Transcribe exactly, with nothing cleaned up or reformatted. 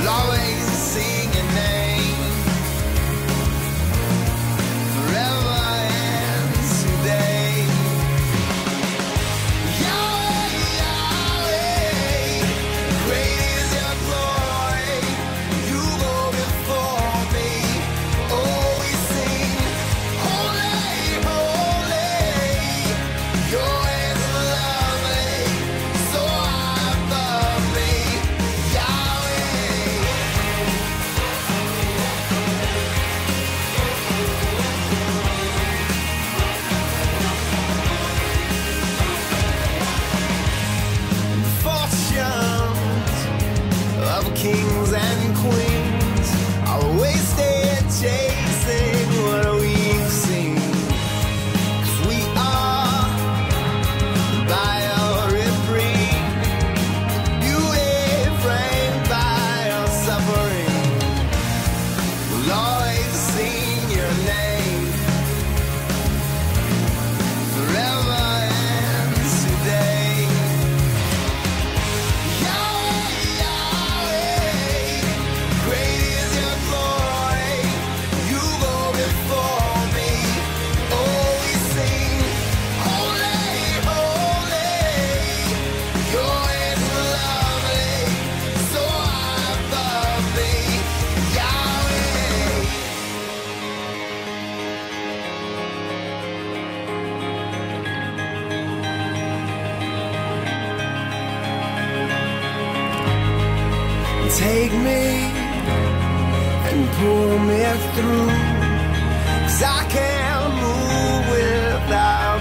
will always sing your name forever and today. Yahweh, Yahweh, great is your glory. You go before me. Oh, we sing, holy, holy. Your ways are lovely, so above me. Yahweh. Fortunes of kings and queens are wasted chasing what we've seen. 'Cause we are by your reprieve, beauty framed by your suffering. We'll always sing your name forever and today. Yahweh, Yahweh, great is your glory. You go before me. Oh, we sing, holy, holy. Your ways are lovely, so above me. Yahweh. Take me and pull me through, 'cause I can't move without